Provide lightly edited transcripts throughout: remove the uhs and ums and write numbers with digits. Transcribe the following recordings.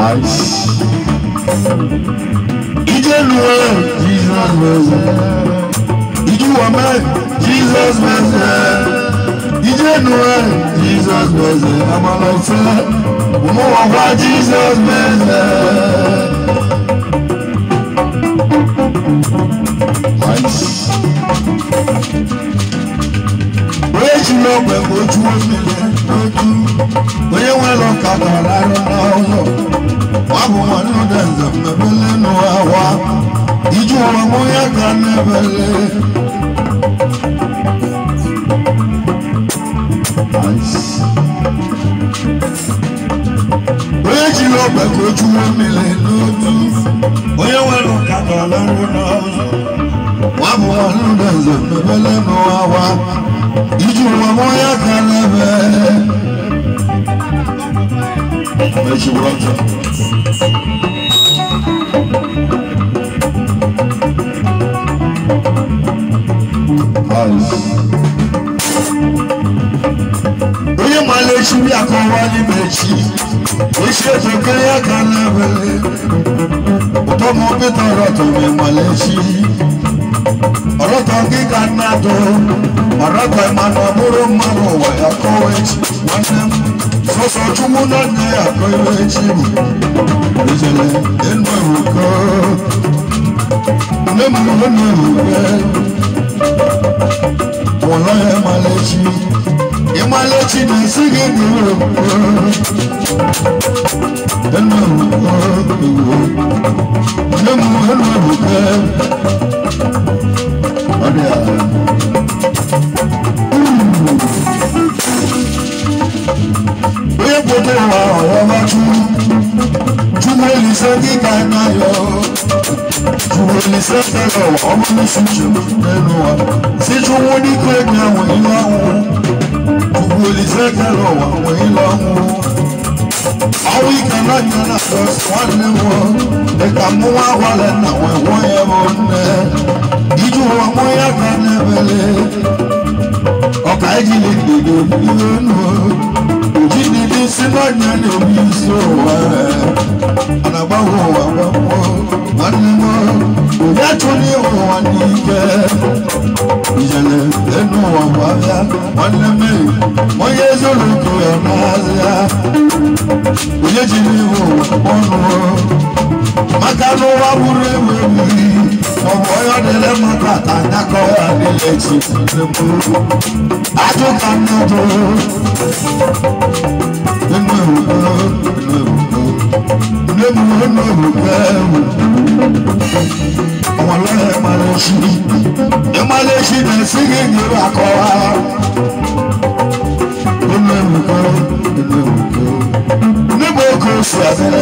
Jesus Did you want me? Jesus Did you know Jesus I'm a life. More Jesus you know when go to a million, when you went on Canada, I don't know. One woman who does a million or one. Did you want more? I can never live. When you know when go to a million, when you went on Canada, I don't know. One woman who does a million or one. Iju wa moya kanebe Mechi Roger Oye malechi bi akọwali mechi Oye toke ya kanebe Otomo bita roto me malechi Oroto giga nato Marata mano buru mano wa ya kowechi Wanem Soso chumu na ne ya kowechi Ejele enwe uko Nemu uke Wala ya malechi Ya malechi na sige buru Enwe uko Nemu uke Adia Oye pote wa ọba Chumo lise kika na yo Chumo lise telo ọmọ mi suju nenu wa Si chumo ni kwe ni àwọn ilo àwọn Chumo lise telo àwọn ilo àwọn Awi kana nyana dos wane mo Eka muwa wale na we ye bonne Iju wa moya kanebele Oka ejile kido yonu Ujidi sinanya ni obiso Anabawo wabamo Wanemo Uyatuni wanike Ijele enu wabaya Waneme Moye zoluku ya nazia Uyejili wabonu Makano wabure wewe Omoyo dele makata Nako ya dele chifu Atuka nato Emaleshi na sige nyere akọwa Nebo oko si azere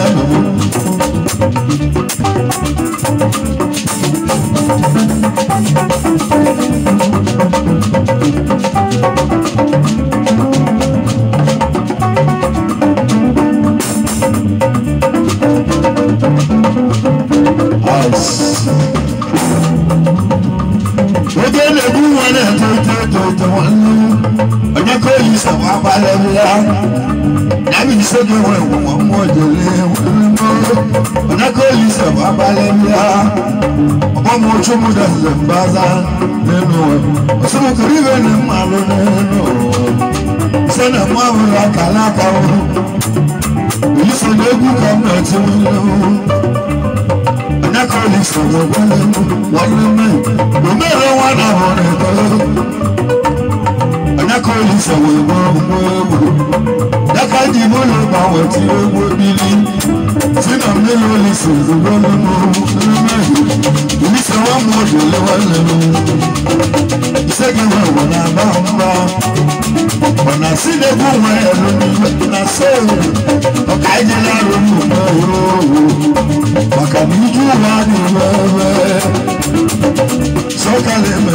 Nabi sege we mo jele ona ko lisa babalemia obo mo chumu da zembaza nenu osumu kiribe ne malo nenu sena mwa kala ka lisa legu kama timu ona ko lisa wale me no mere wana hore to ona ko lisa we mo Dakaji bolo bawo ti ogbo bili Sina melo lisi zubolo mo Nise wa mo jole wale mo Isege wa wana bamba Wana sine buwa elu ni na se Okaije na rumu mo Waka niju wa ni wewe Soka le me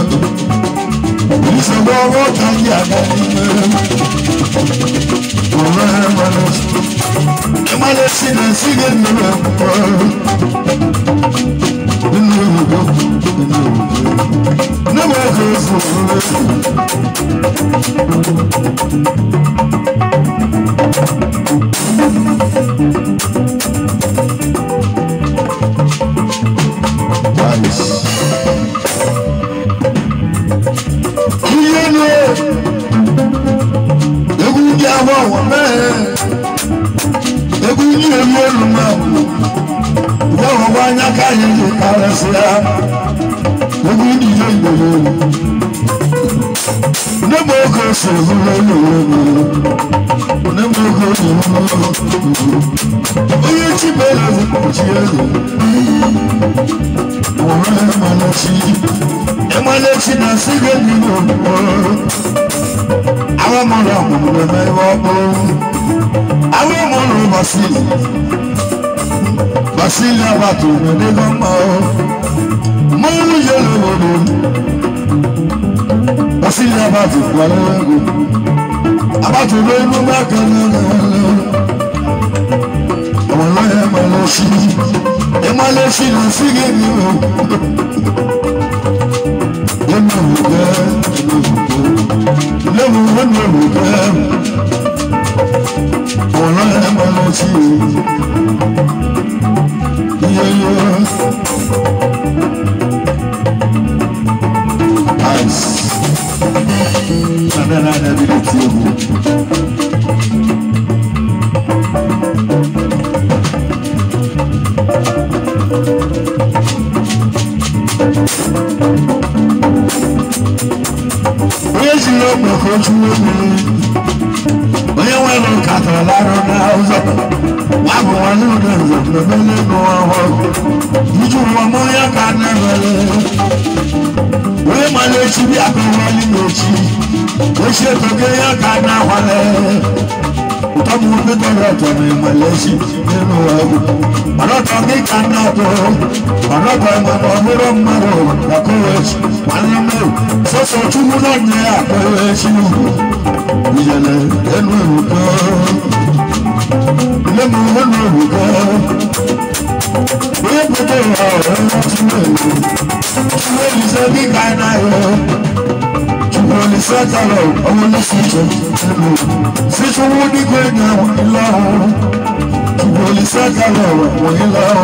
Nise wa wota yaga ni me Emaleshi na sige nuru Nemo kofu Basilia batu nega mao, malu yelo bodo. Basilia batu walego, abatu benu makana. Awalaya maloshi na sige niyo. Yemuga, yemuga. Awalaya maloshi. Nice. And then I never did it. Where's your love, my coach? When you went on Catalan house, why one of them? The belly no one. Did you want more? I can't never. Where my lady be a good mochi? Where she took a can't now. Come on, the doctor, my lady. I'm not talking cannot go. I'm not going to go. The courage. One more. So two more on there. Courage. We are then we will go. Let me go. We put it out. Is a big guy now. To only set alone. I want to see you. Sit you would be great now. To only set alone.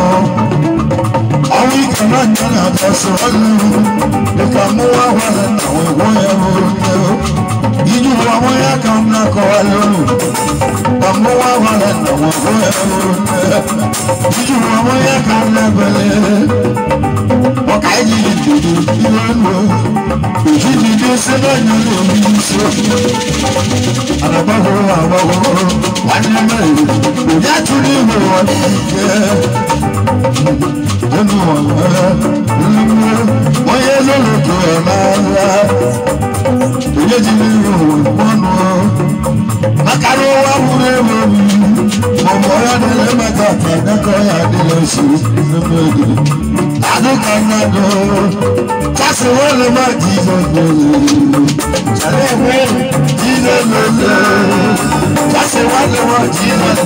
All we cannot get out of so alone. The Kamoa was an hour. You are my account now. Kamoa was an hour. You are my account never. What I did to do, you know. If you did this, I know you so. And above all, what you made, that to live on. Why is it to another? Macaroa, whatever. Momoya de la Macata, Nakoya de la Shoes, the murder. I don't know. That's the one of my Jesus. Jesus. That's the one of my Jesus.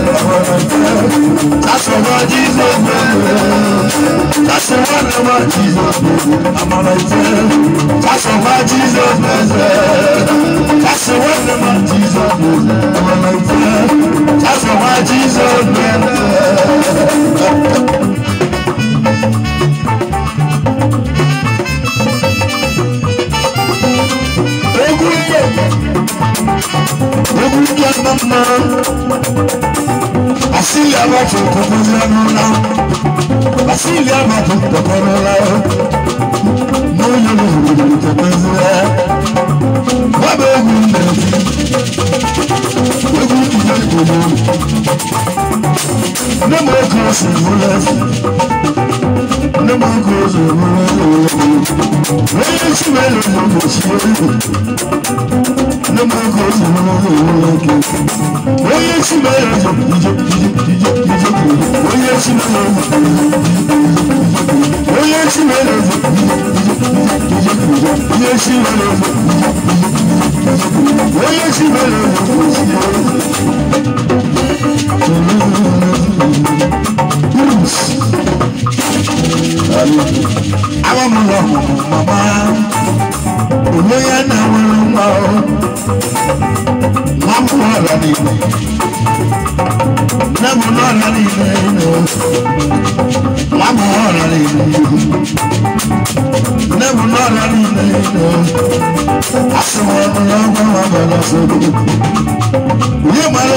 That's the one Jesus. That's the one of my Jesus. I'm on my tail. That's the one Jesus. That's the one of my Jesus. I'm on my tail. That's the one Jesus. Basilia batu kokonola, Basilia batu kokonola, no you know kokonola. Wabe gunde, no more close no more close. When you smell it, no more close. When you smell it, when you smell it, when you smell it, when you smell I want my mama. We are now. Mama, I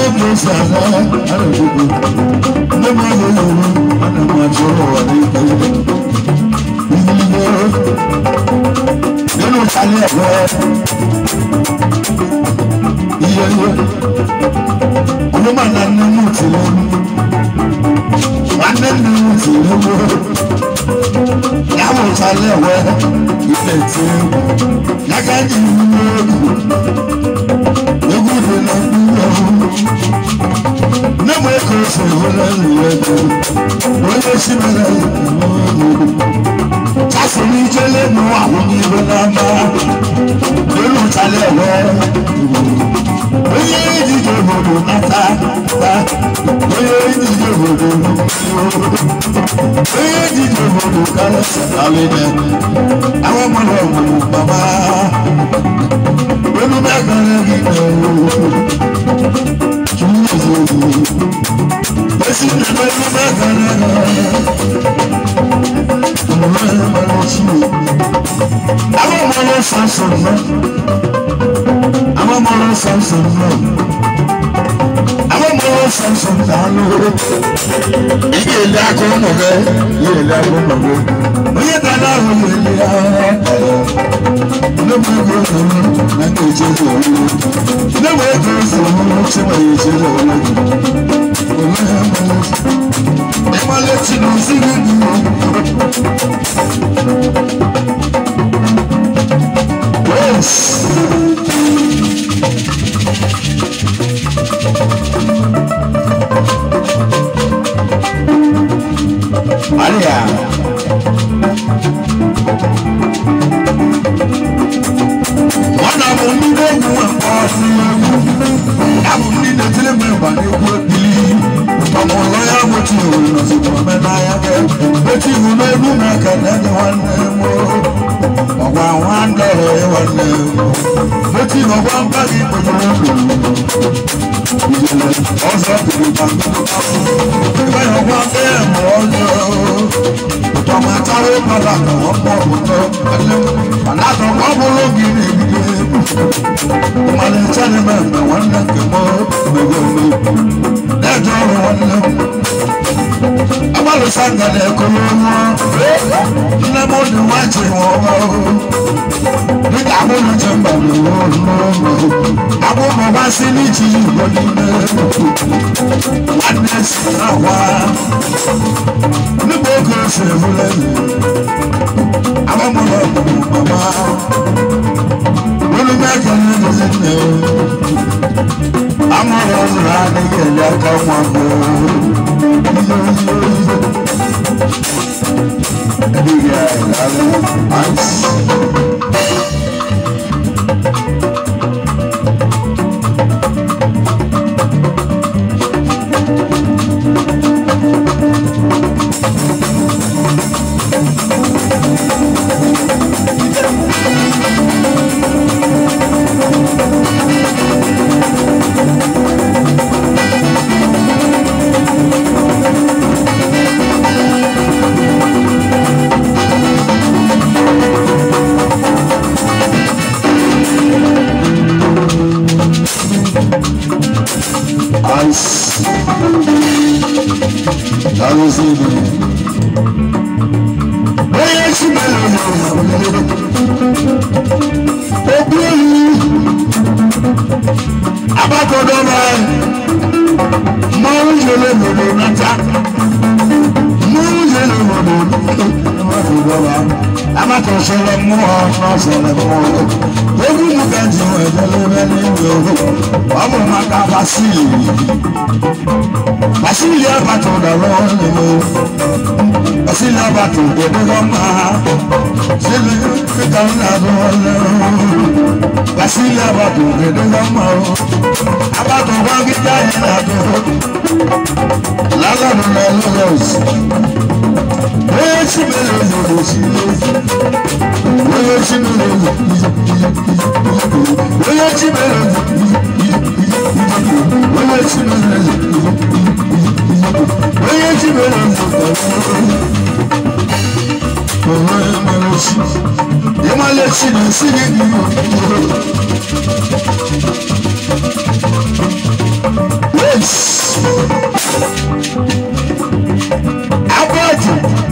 Abatu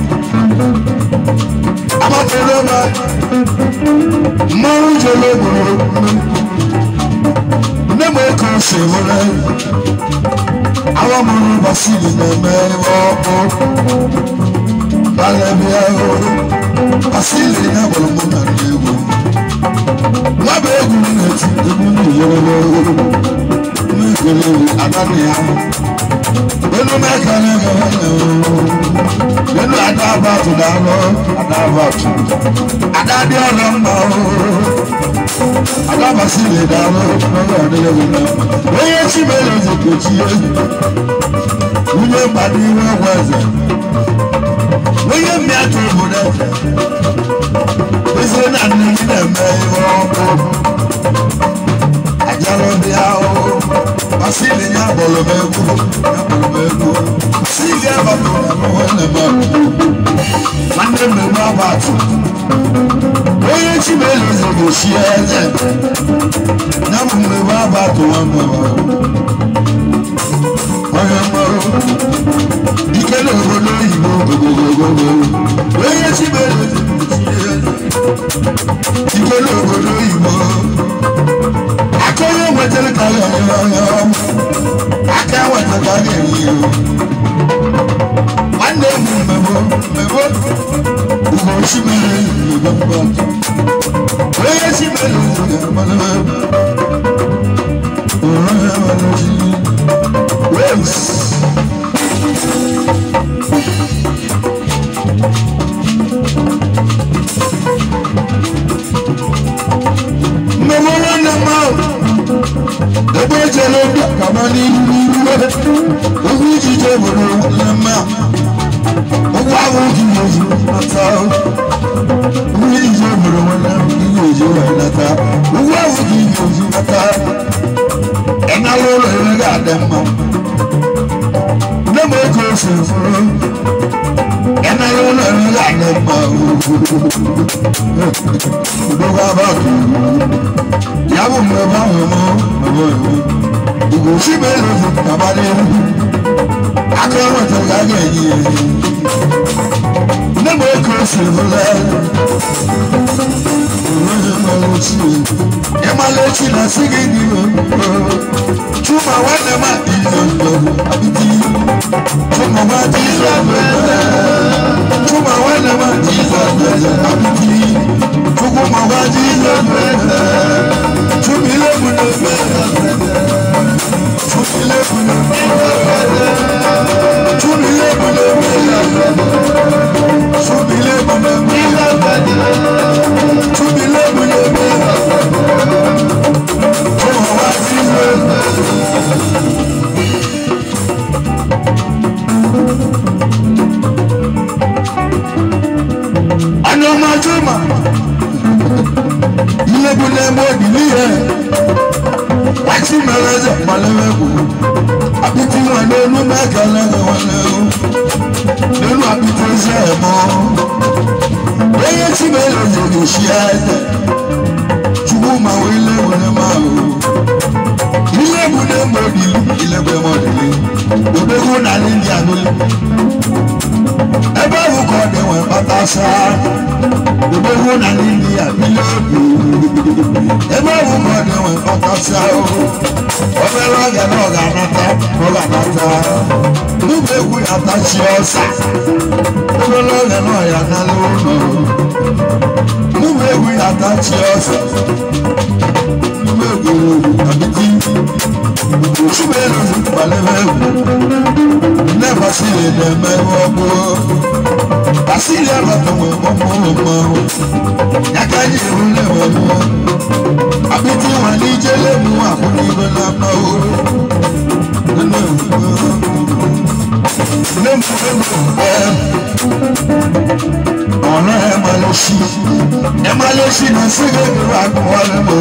Amatoroma Manjolobo Nemo Kosevole Awamuru Basili Nemewo Balebia Basili Nebolomona Nego Wabegu Neti Ebuni Yolo Mekele Adania Benu Mekele Benu Adabatu Dalo Adabatu Adadi Olamba Adabasili Dalo Oye Chibele Zekochie Uye Badiwe Weze Oye Miato Budete Ese na nene meyo Ajalo biao Basili nya bolomegu Basili abatu na mwene mabu Mande mwa batu Oye chibele zego shieze Namu mwa batu wamba Oye mwa Ikele obodo ibo Oye chibele zego shieze Ikele obodo ibo Akoye wetele kaya Aka wetele kaya Wande mebo Ugo shimele Mbambatu Oye shimele Wales Kamani Uji Jebolo Lema Uwawu Kiyoji Nata Uji Jebolo Kiyoji Nata Uwawu Kiyoji Nata Enalolo Ega Dema Nemo Kosefuro Enalolo Ega Dema Udoga Batu Yabu Meba Ugo shibelo Kamani Akama Tagage Nemo Kosefuro Emalechi na sigini Chuma wanema izondo Abiti Chuma wanema izondo Chuma wanema izondo Abiti Chuma wanema izondo Chumile munebe Chumile munebe Chumile munebe Chumile munebe Chumile munebe Chuma wanema Anoma Chuma Ilebule modiliye Wati meleze maleweku Abiti wanenu mekelege wanenu Nenu abiti zemo Weye chibeleze gishiyete Chubuma wile wane mao Ilebule modili Ilebule modili Ubegu na lindi anuli Ebe ukode we patasa Ubegu na lindi abilebu Ebe ukode we patasa Obelo ga noga nata Ubegu yatachi osa Obelo ga noga naluno Ubegu yatachi osa Ubegu abiti Shubelo zupalewewu Never see them ever. Basili abatomwe momo. Yakaji ulewo. Abiti wani jele mu akuni bela mawo. Ona emaloshi na sige wa kwale mo.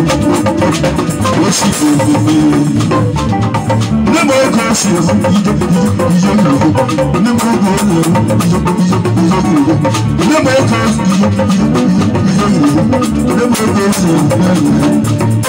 Oshi bibi. Nemo koshi iyo Nemo koshi Nemo koshi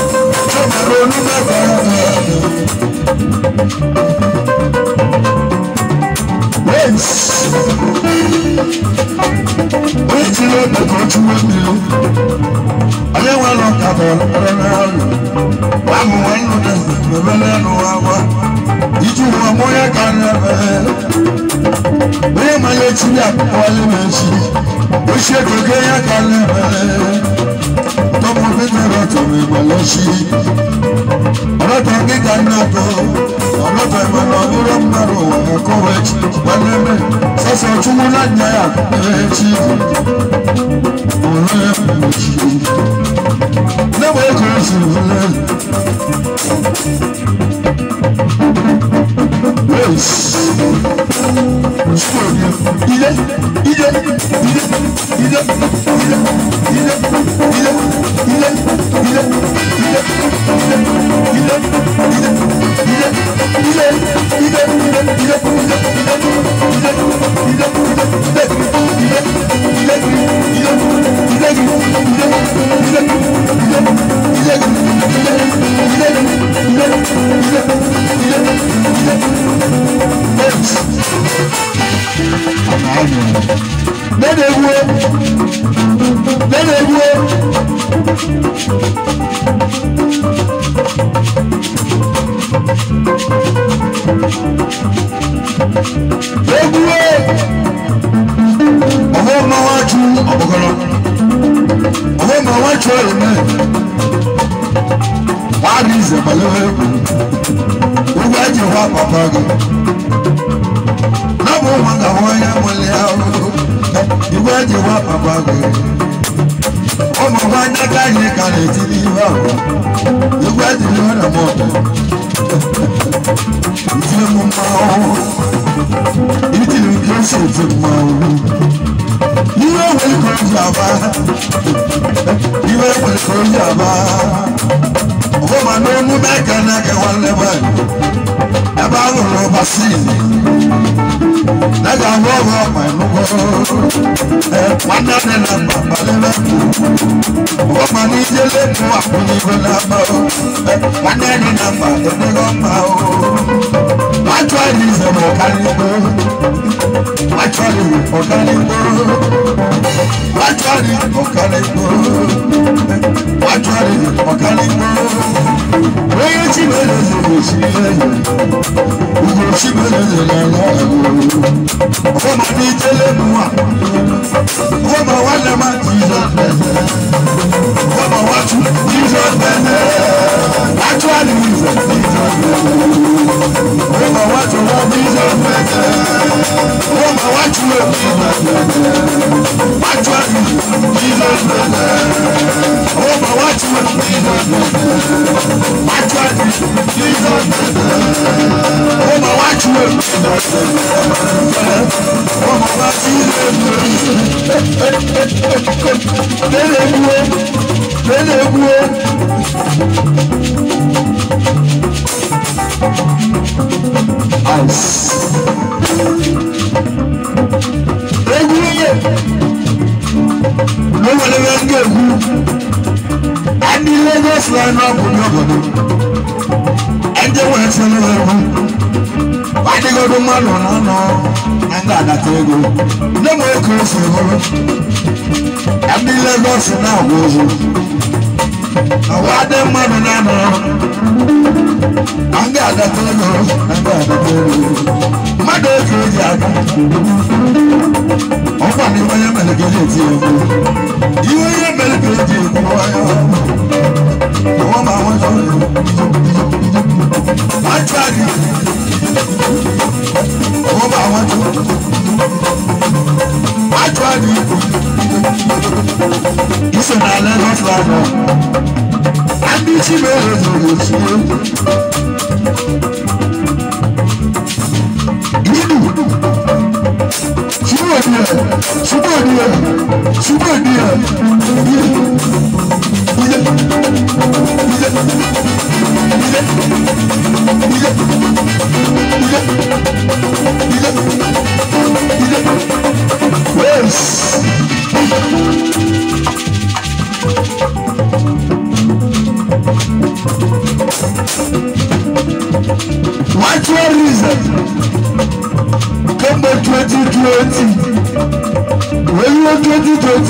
Yes.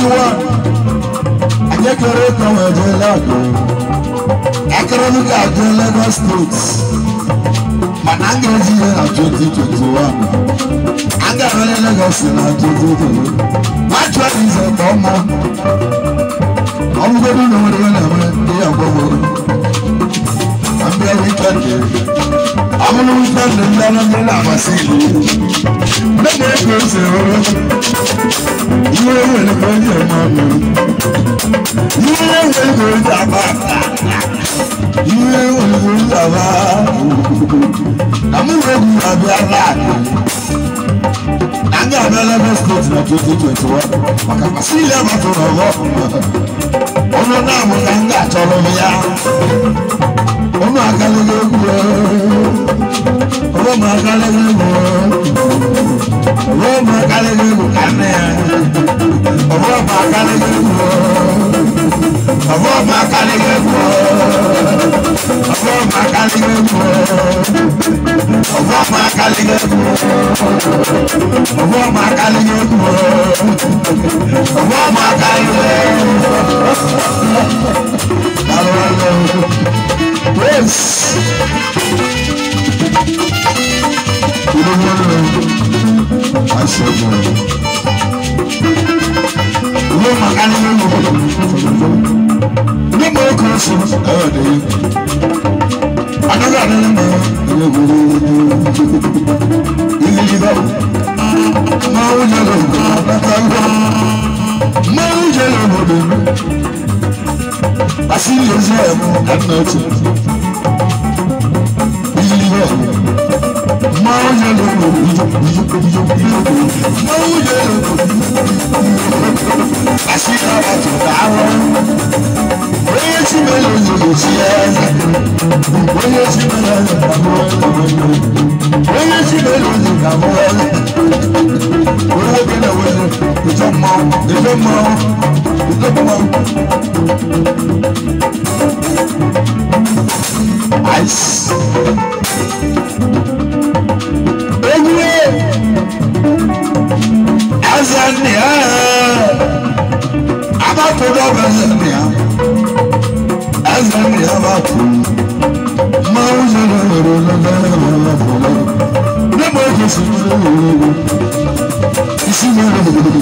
2021. I get your record with the lago. Economic in Lagos State. But I'm going to see in 2021. I'm going to Lagos in 2021. My track is a bomb. I'm going to know when I'm very weekend. I'm going to weekend and then I'm going to have a city. Let me go say, you will go to your mommy. You will go to Java. You will go to Java. I'm going to go to Java. I'm going to Lagos State in 2021. I see them at all. Oh no, now I'm going to tell me. Oh my God, oh my God, oh my God, yes. You don't want to know. I said, no, my animal. No more questions. Oh, dear. Another animal. I see you there at night. I see how to power. When you see me, you see us. When you see me, when you see me, you come on. We're walking away. You don't know. You don't know. You don't know. Ice. Azania, about to go Azania. Azania, about to Mausa. Never just see me.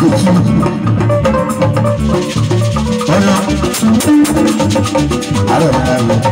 I don't have it.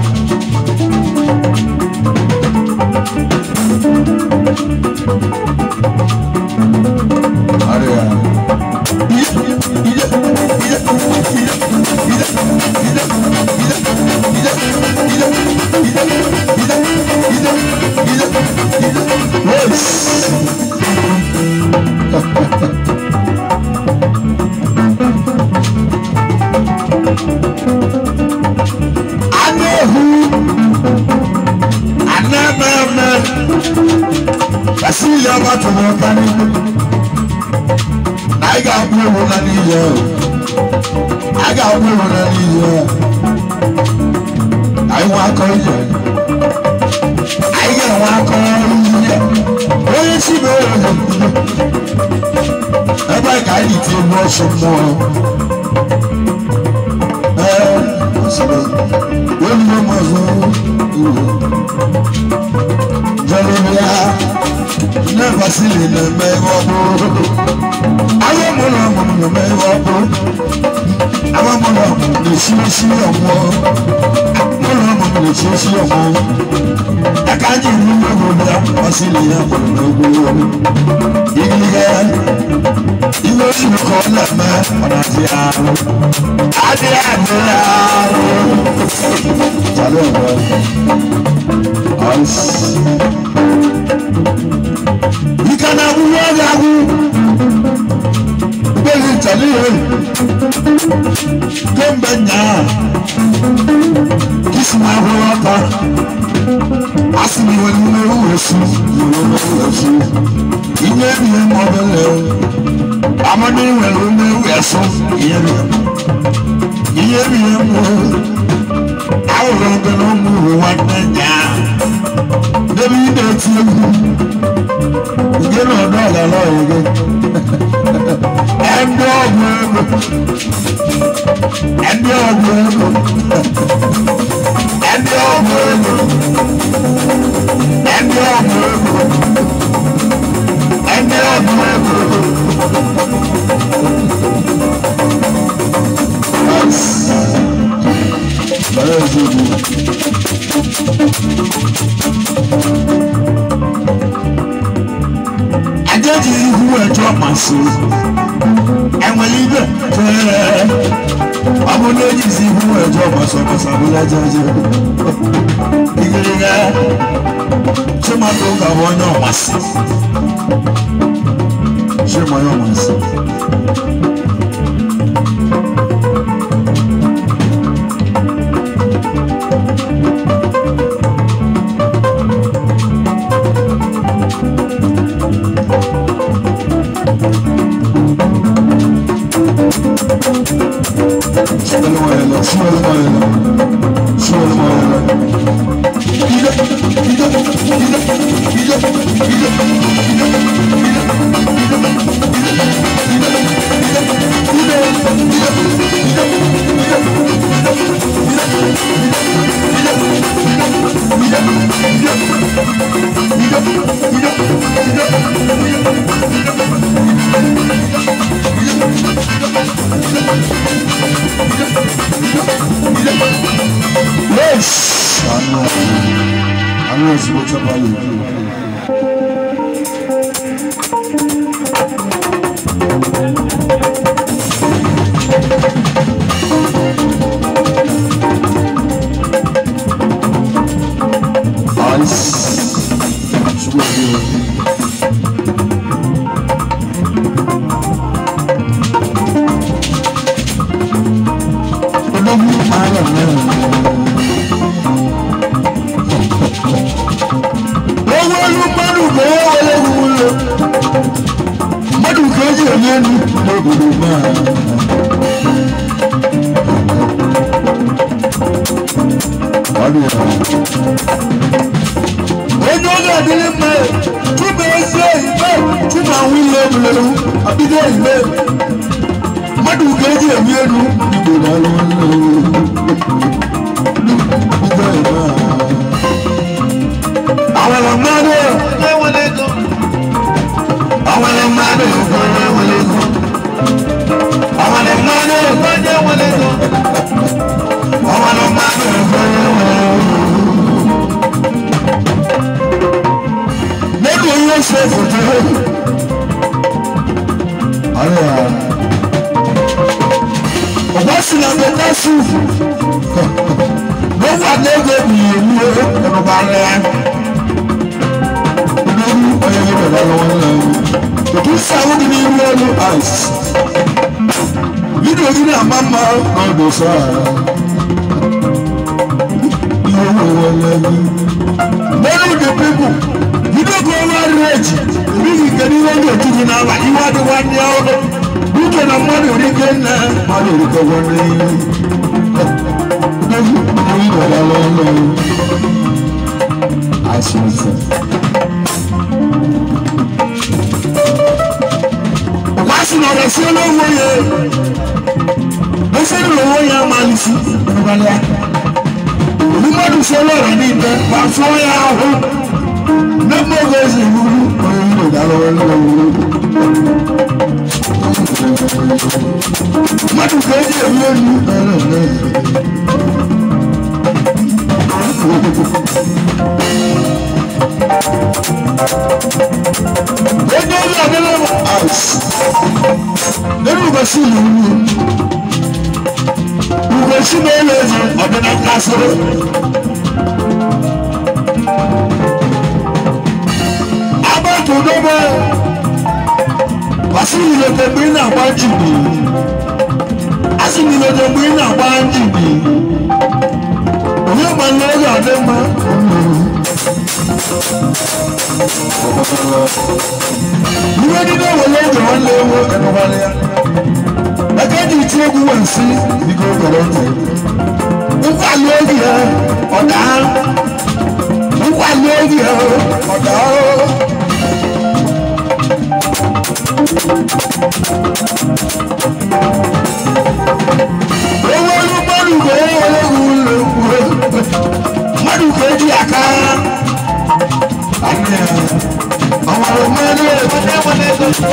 Some more. When you must never see in the Maywapo. I am one of the Maywapo. I am one of the Sisi of war. One of the Sisi of war. I can't even remember that Basilia for no good. You know, you call that man on a piano. I you can have one kiss my water. Ask me when you know you may be a mother. I'm a new and we are so here. I will go no more one down. Maybe that's you. You get no dollar again.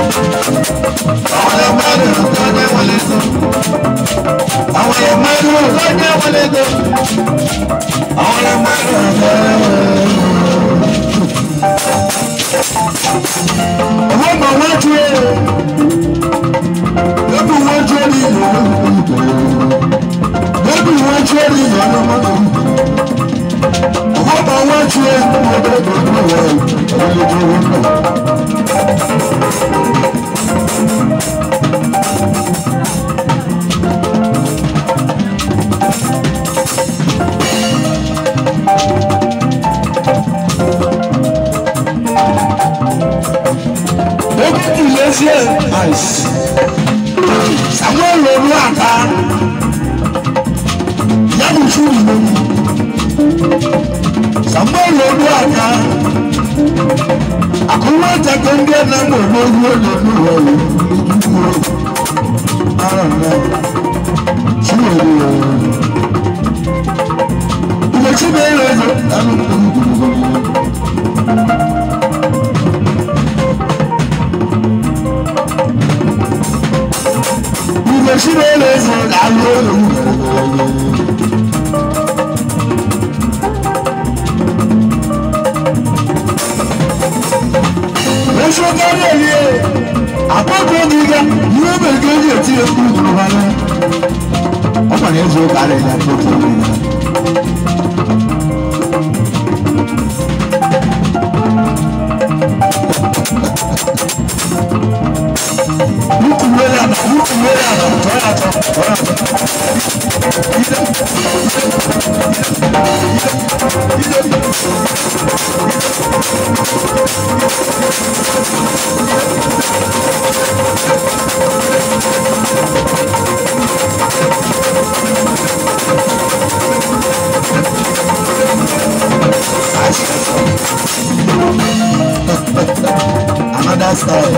Another style.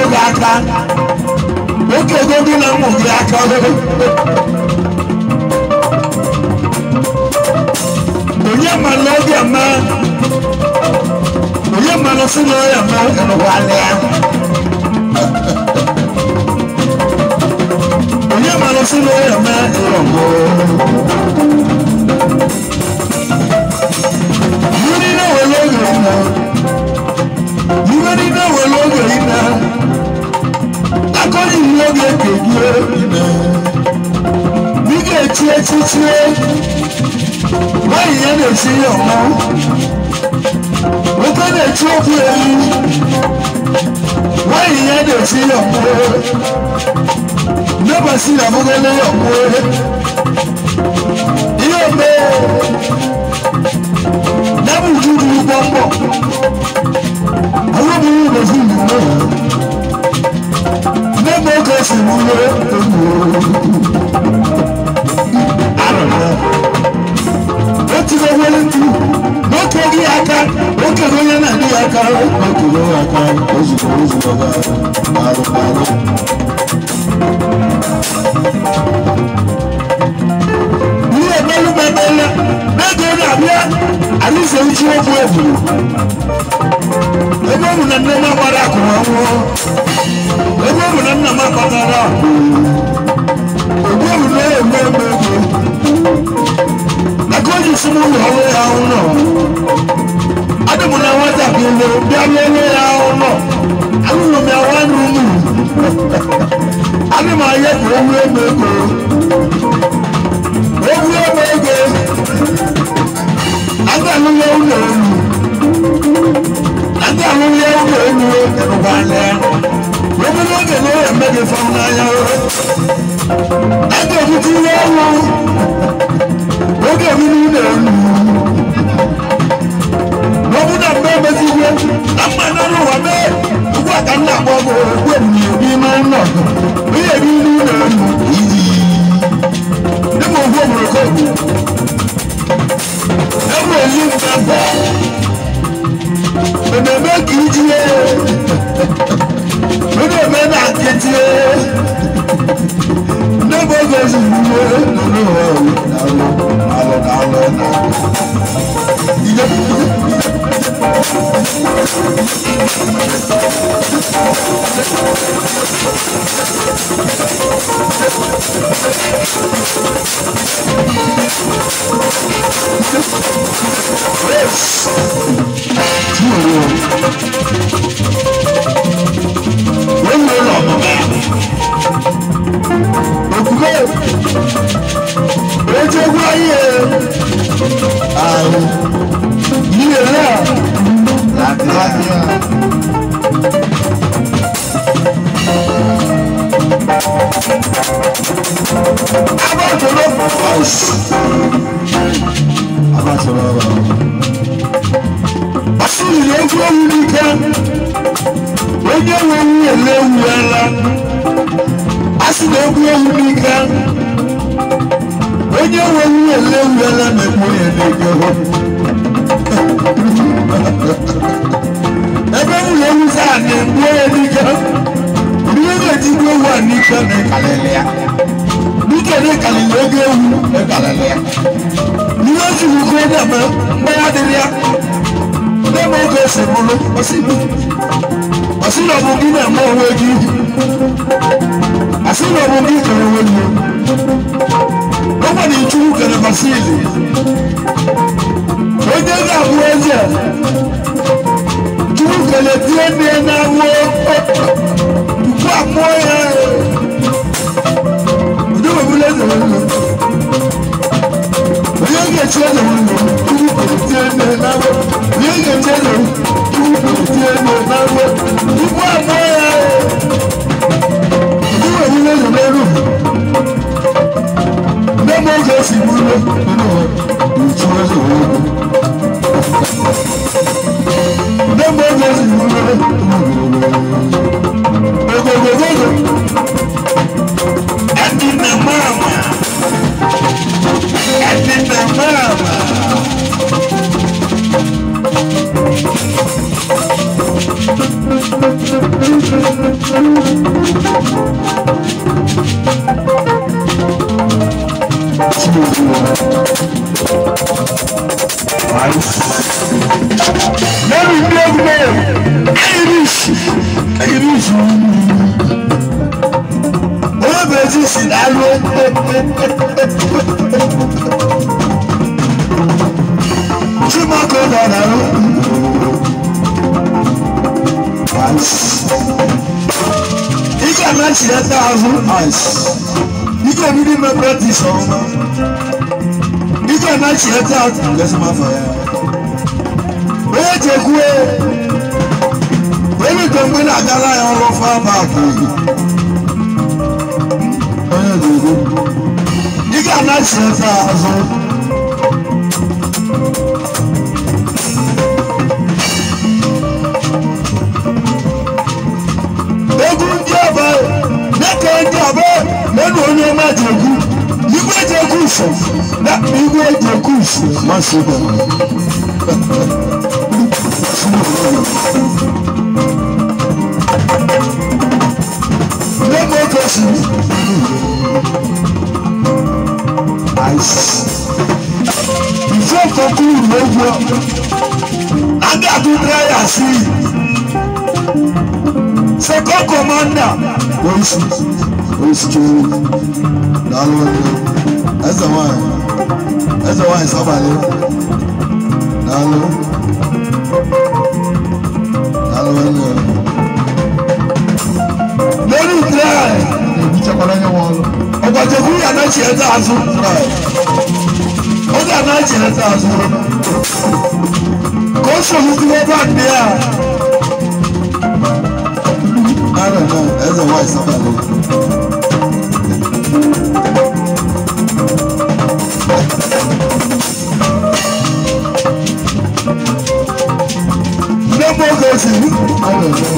aka oke ego gị na mmụ gị aka onye ma n'oge ama onye ma n'osi n'oge ama ịnụkwala ya onye ma n'osi n'oge ama ịrọgbo yiri na wele oge ina yiri na wele oge ina akọni n'oge kegie ina n'ige echi echichie wáyé yẹn lè ṣe ọmọ wípé lè tí ó fi èyí wáyé yẹn lè ṣe ọmọ nígbà sí àmúgbélé ọmọ ilé ọmọ dábù dúdú pọ́pọ̀ olóbìnrin lè fi ìlú náà nígbà ó kẹsì mú lé ti lọ wọlé tu lókè ní aka lókè ló yẹn náà ní aka lókè ló aka oṣù ọgá àrùn. ní ẹgbẹ́lú bẹ́bẹ́lẹ́ bẹ́ẹ̀ ní àbíyá àlùfẹ́ ojú ọ̀fọ̀ ẹ̀bùrù ẹgbẹ́ òun náà ní ọmọ padà kù wọ́n wọ́n ẹgbẹ́ òun náà ní ọmọ padà rà ẹgbẹ́ òun náà ẹgbẹ́ ẹgbẹ́ akọ́jú fún mi ọ̀rọ̀ ya ọ̀nà adébùnà wọn tàbí ilé bí alẹ́lẹ́ ya ọ̀nà alúlùmí àwọn ẹnùmù adébùnà ayé kò owó ẹgbẹ́gbẹ́ agbàlúyẹ ọ̀nà ẹnu agbàlúyẹ ọ̀nà ẹnu ẹ̀rọ̀bà alẹ́ lókèlókè ló yẹ mẹ́gẹ̀ fún náà ẹgbẹ́ òkútù lọ́wọ́ oge mi ni na enu lọ́wọ́ náà bẹ́ẹ̀ bẹ́ẹ̀ ti wé lápá náà ló wà bẹ́ẹ̀ gbogbo àkàndá àpọ̀ ọmọ òkú èmi òbí máa ń nà oye mi ni na enu yìí nígbà òkú òmùrò kọ́ ẹ̀wọ̀n èyí ń bẹ̀ bọ̀ òdèmé kì í jí ẹ́ òdèmé náà kétí ẹ́ nígbà òkú èsì wúwo nínú Let's my fire. Where take away? When you come in, I got all of our back. You got not shut out. They good job, they can't job, they don't know magic. You get a cushion. That you get a cushion. Massive. No more questions. Ice. Before conclude, no more. I got to try and see. Second commander. Where is Joe? That's the one. That's the one. Somebody. Hello. Let me try. Ọgbà tẹ̀kú yà náà tiẹ̀ tà àzú. Ọgbà náà tiẹ̀ tà àzú. Kò sọ̀rọ̀ tí wọ́n bá dé à. I don't know. That's the one. Somebody. I don't know.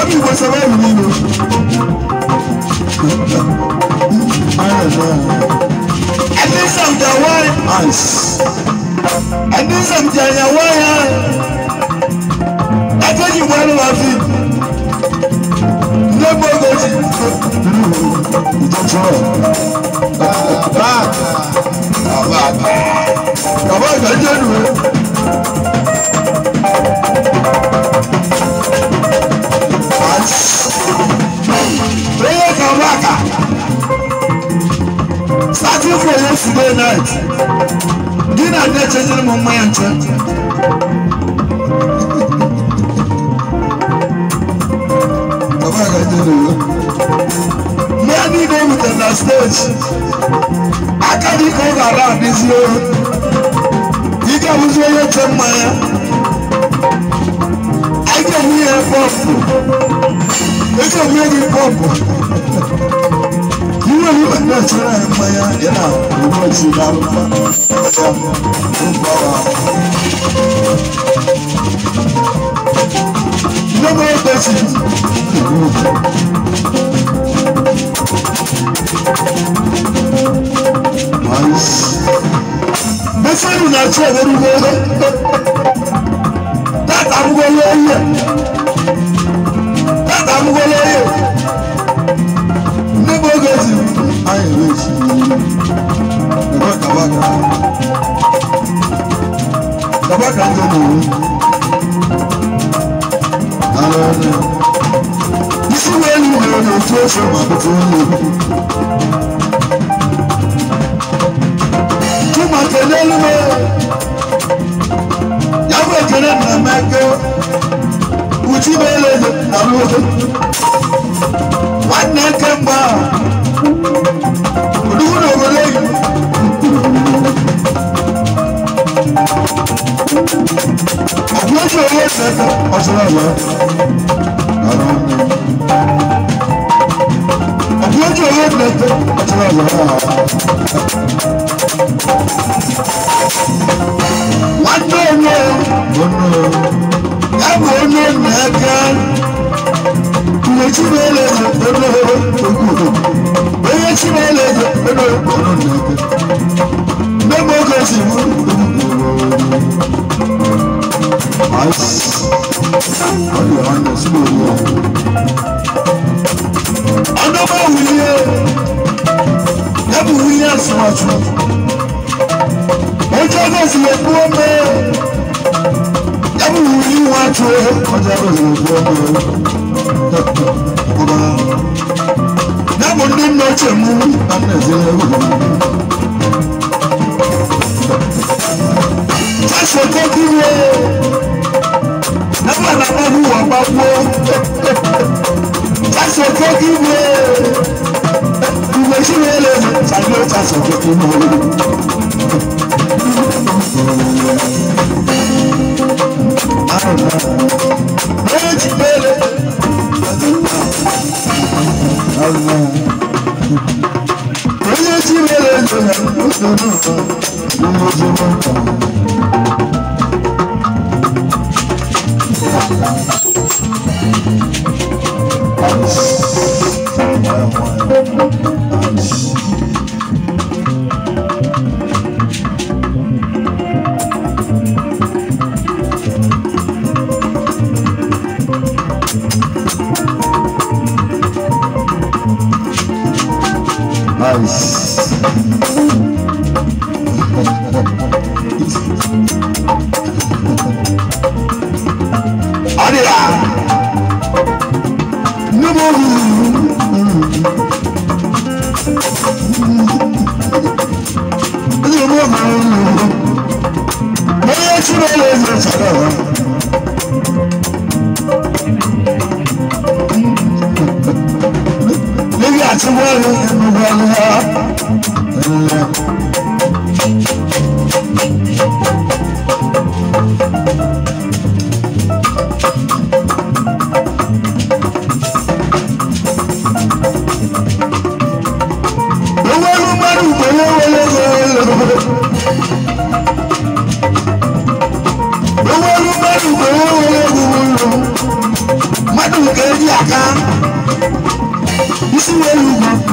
Sabi was a very little. I think some Hawaii ice. I think some Hawaii. I tell you one of it. No more goes in. It's all. Starting from yesterday night, dinner and changing my mind. Many go with the stage. I can't go around this year. You can use your time. I can hear a pop. You can make it pop. You will look at that in my eye. You want to down. No more person. That's why you're not sure what you're going to do. That I'm going to do. That I'm going to do. Never get you. I wish you. Tabaka Jomo. I don't know. This is when you know the first from my phone. Makelele yawe kele na meko uchibele na ruho wana kemba uduno gole agwajo yesa osalawa agwajo yesa osalawa one no, I'm going to make it. What you will let it go. What you will let it go. No more gossip. I know how we are. Never we are so much. Ojagosi ebuome, yabu wuli watu. Ojagosi ebuome, oba. Namu nino chemu anezele. Tasho kokiwe, namu anamu wababu. Tasho kokiwe, umeshimele. Tasho kokiwe. Isi where you go?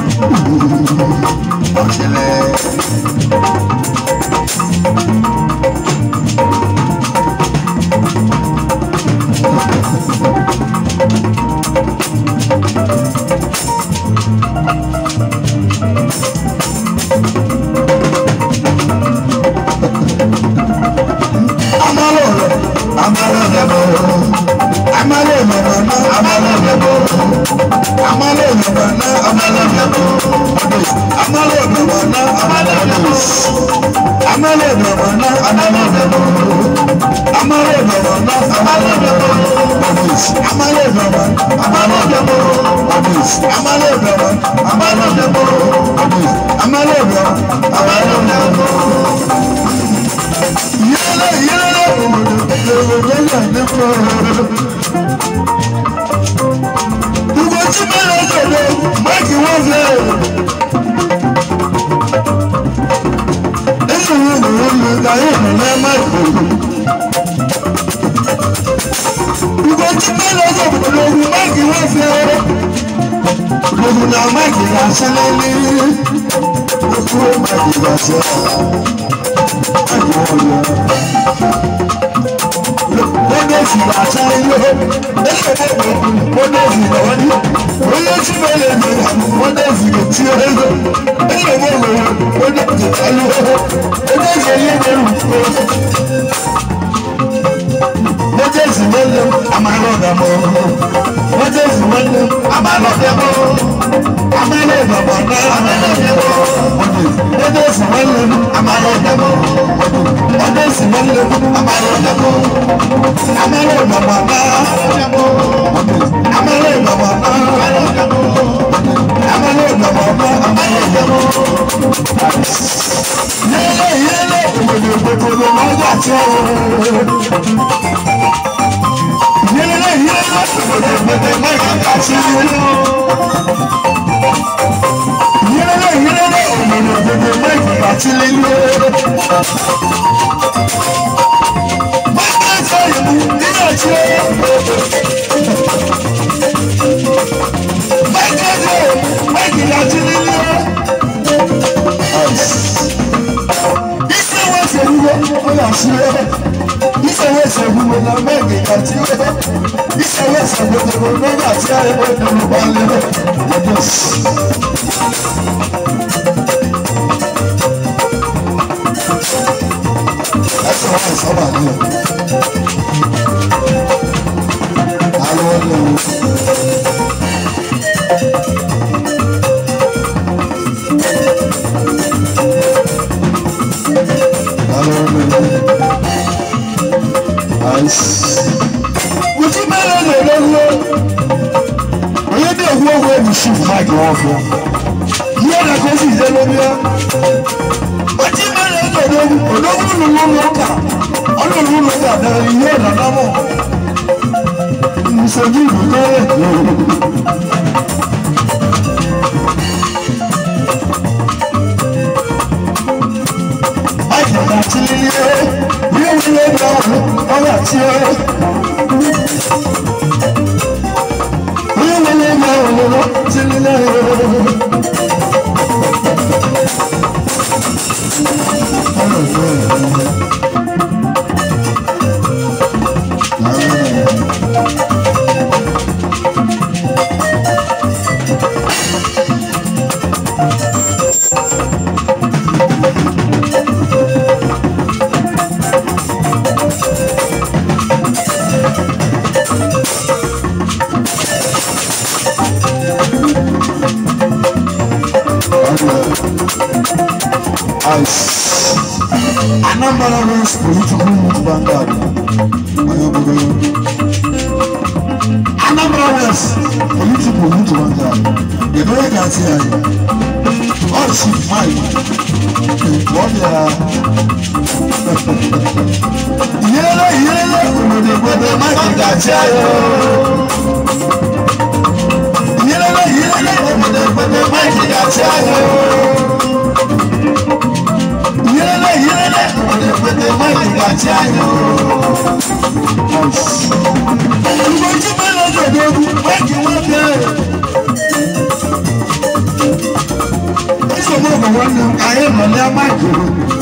Michael.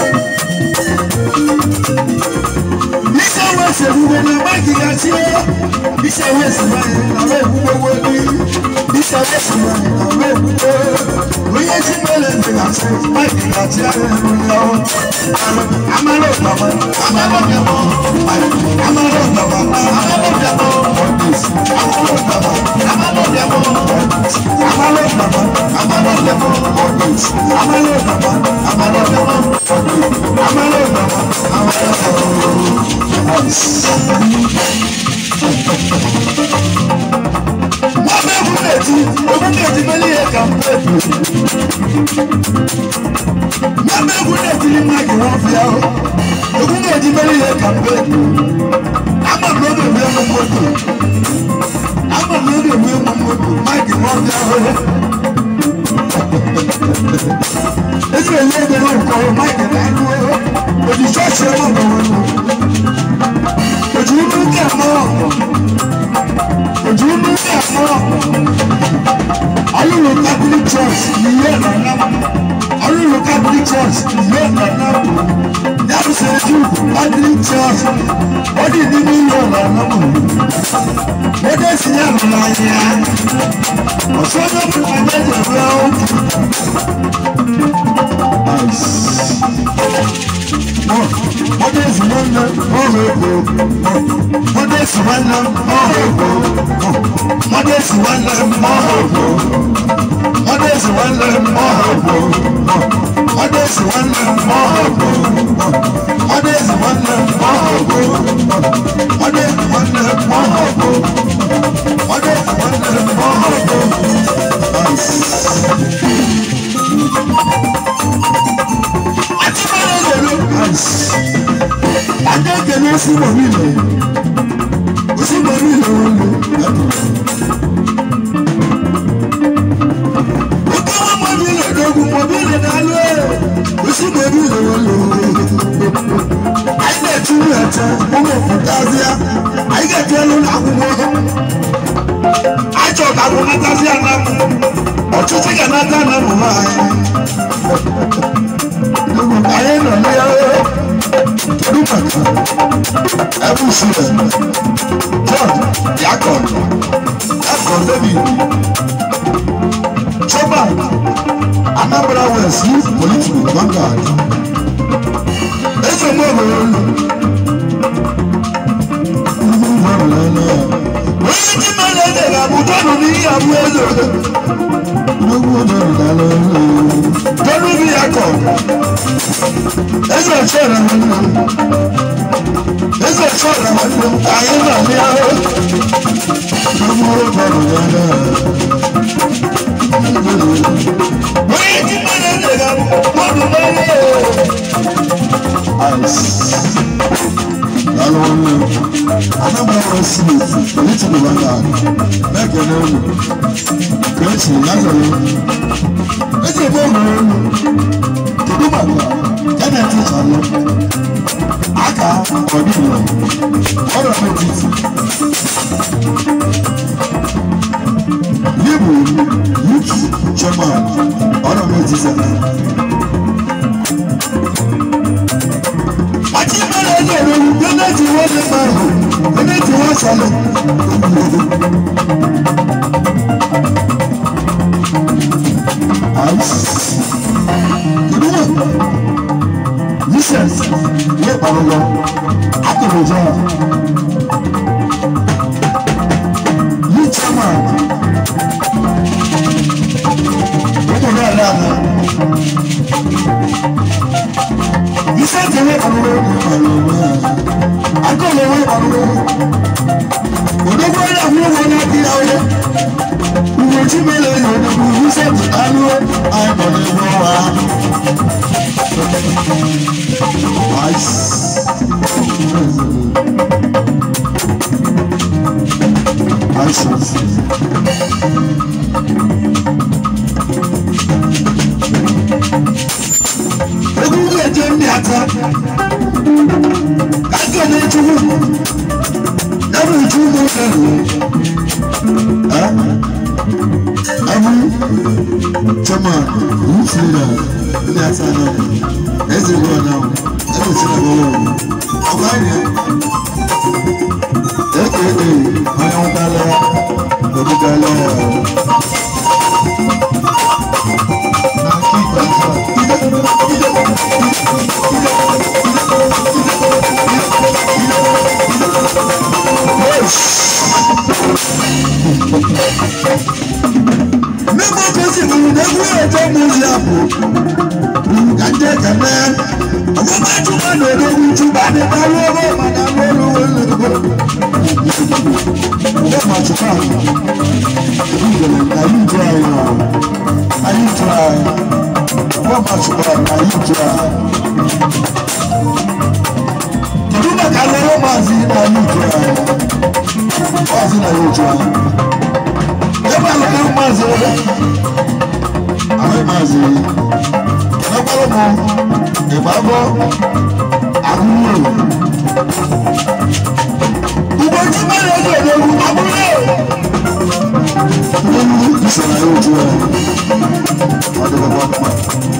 This was a woman making a chair. This was a man. This was a man. We are similar to ourselves. Making a chair. I'm a love mama. I'm a love your mom. I'm a love mama. I'm a love your mom. I'm a love mama. I'm a love your mom. I'm a love mama. I'm a love your mom. I'm a love mama. I'm a love your mom. I'm a love mama. I'm a love your mom. Mama Buneti, Buneti Malia Campbell. Mama Buneti Mike Wafia, Buneti Malia Campbell. I'm a brother of your motor. I'm a brother of your motor, Mike Wafia. It's a lady who called Mike and I know, but the church is but you look at more. But you look at more. Are you a Catholic church? Are you a Catholic church? Never said you Catholic church. What did you mean? What is the other line? Or something I made what is one what is one what is one what is one what is one what is one what is I don't see Mobile. See Mobile. I get you I get you I talk about or to take another number. I am a look at every student. John, Yakon, David, Choba, Anambra West, political vanguard. It's a moment. chairman youth leader ní asana ẹsẹ gbọ náà ẹsẹ tí na bọwọ ọgbà yẹn ọyọ ń balẹ ọdún balẹ na kí ìgbàsọ. Mímọ́ tó sì mú lẹ́gbẹ́ ẹ̀jẹ̀ mú ìyàbò. Gàdé kàná. Ọmọ bá túbọ̀ lòdì ní túbọ̀ ní báwo bó padà lóru lóru. Ọmọ máa tún ká àwọn. Ìgbìmọ̀ ayé jẹ́ ayọ̀. Ayé jẹ́ ayọ̀. Ọmọ máa tún ká ayé jẹ́ ayọ̀. Ìdúgbò kan lọ́wọ́ máa sí ayé jẹ́ ayọ̀. Wọ́n sì náà yóò jẹ́ ayọ̀. Yẹ́pà lọ́kẹ́ ń máa ṣe ọ̀rẹ́. Àwọn máa ṣe ọ̀pọ̀lọpọ̀ ìbábọ̀ àbúrò. Ìgbà tí bá yẹ kí èdè wù àbúrò. Lórí ìṣẹ̀lẹ̀ yóò jẹ́ ẹ̀. Ọdún bàbá pa.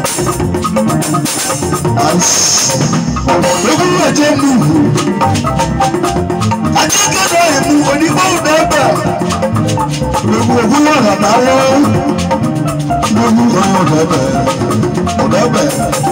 Lókùnrin ẹ̀jẹ̀ mú ìwò. Akẹ́kọ̀ọ́ ìmú onígbọ̀n dẹ́gbà. Gbogbo ògùn náà nàbà wọ́n. Gbogbo ọ̀hún ọ̀dọ́bẹ̀.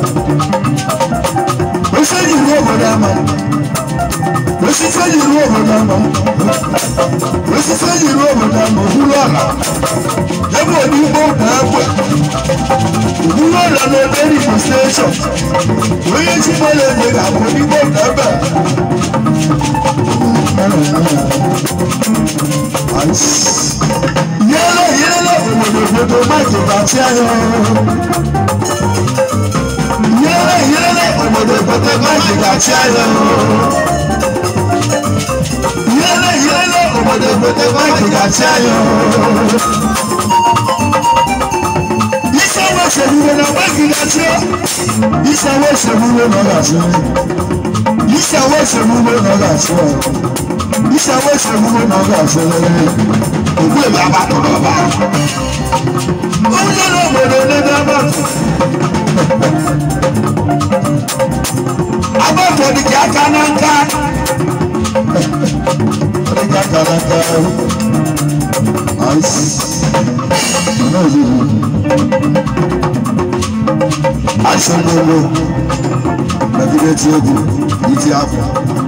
Ó sẹ́yìn ní òbòdà mọ́. Ó sì sẹ́yìn ní òbòdà mọ́. Ó sì sẹ́yìn ní òbòdà mọ́. Òwúrọ̀ ọ̀la. Ẹ̀bùn onígbọ̀n dẹ́gbà. Òwúrọ̀ ọ̀la ló dé ní ìbò station. Oyè tí mo lè dé àwọn onígbọ̀n dẹ́gbà. Yẹ́lẹ̀ òmòdòdó máìkì bàtí ayọ̀. Yẹ́lẹ̀ òmòdòdó máìkì bàtí ayọ̀. Yẹ́lẹ̀ òmòdòdó máìkì bàtí ayọ̀. Ìṣàwọ̀ ṣèwúwo náà máìkì bàtí ayọ̀. Ìṣàwọ̀ ṣèwúwo náà bàtí ayọ̀. Ìṣàwọ̀ ṣèwúwo náà bàtí ayọ̀. Ìṣàwọ̀ ṣèwúwo náà bàtí ayọ̀. Ògbó ìlú abátọ̀ lọ́ba. Ó ń lọ́nà òbòdò lẹ́nu abátọ̀. Abátọ̀ ni kí á ká náà ká. Ó ní kí á ká náà ká. Àìsí. Ọ̀nà òṣèlú. Àìsàn gbogbo. Nàìjíríà ti egwu ní ti afọ.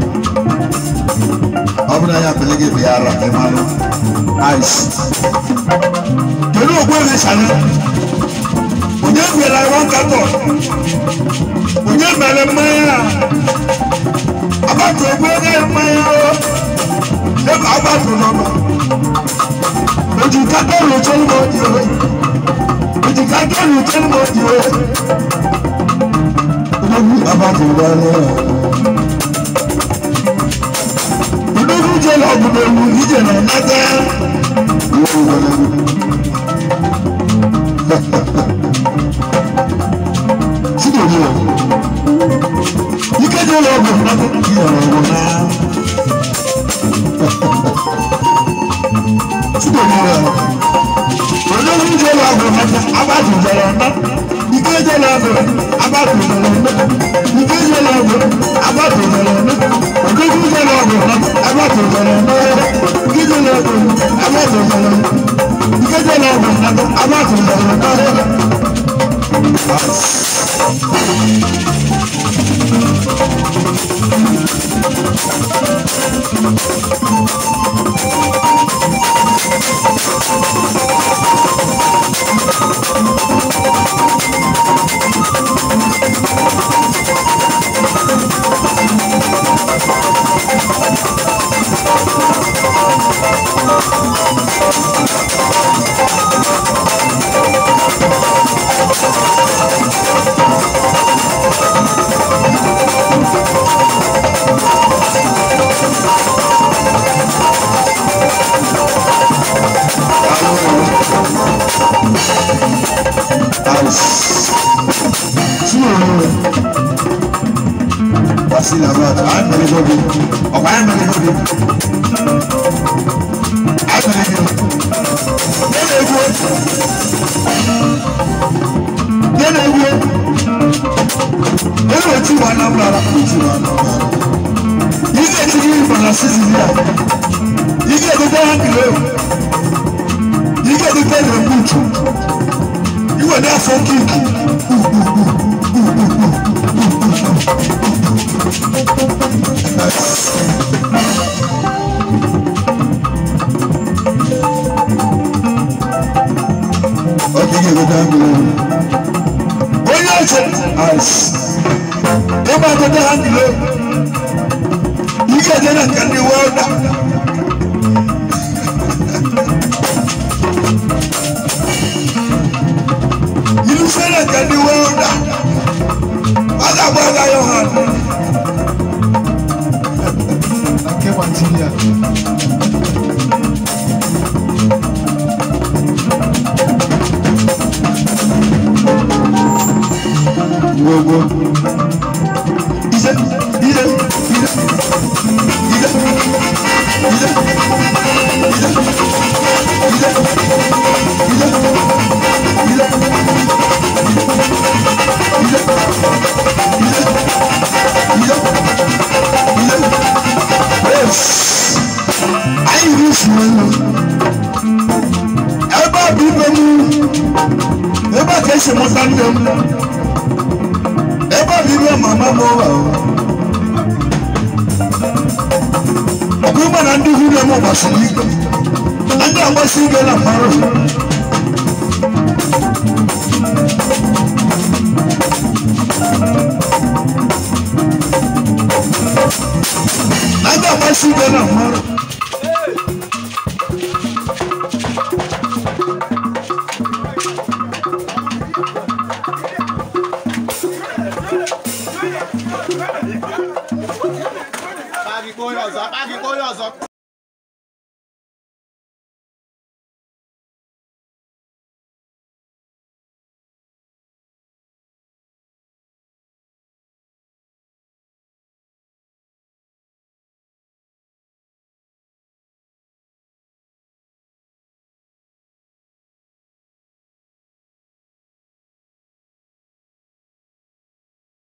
Ọ bụrụ na ya apelege bụ ya ara ẹ máa lọ. Ice. Pẹ̀lú ògbó ẹ̀rẹ́ ṣàlẹ̀. Òjò ìgbèrè àwọn kàtọ̀. Òjò ìbẹ̀rẹ̀ mmáyà. Abátò ògbó ẹ̀rẹ́ mmáyà ó. Lẹ́kọ̀ọ́ abátò nọ́mà. Òjì kàtọ̀ ló tó ń bọ̀ di o. Òjì kàtọ̀ ló tó ń bọ̀ di o. Olóògùn abátò wà lọ́wọ́. Olóògùn jẹ́ lọ́gùn ewu níjẹ̀ náà náà. Sídò ní ọ̀. Ìkéde lọ́gbọ̀n náà kí ọ̀rọ̀ ọ̀gbọ̀n náà. Sídò ní ọ̀. Olóògùn jẹ́ lọ́gbọ̀n náà abájú jẹrọ náà. Ìkéde lọ́gbọ̀n abájú jẹrọ náà. Ìkéde lọ́gbọ̀n abájú jẹrọ náà. Olóògùn jẹ́ lọ́gbọ̀n náà abájú jẹrọ náà. Ìkéde lọ́gbọ̀n abájú jẹrọ náà. Ìkéde lọ́gbọ̀n náà abájú jẹrọ náà. mucho. You were there for kick. Okay, give it down below. Oh, yes, ice. Come on, go down below. You get in and can do well now. You say that can do well now. I got one on your hand. I can't want to hear. Whoa. Mama Moa. Woman and do who never was a leader. And I was single and married.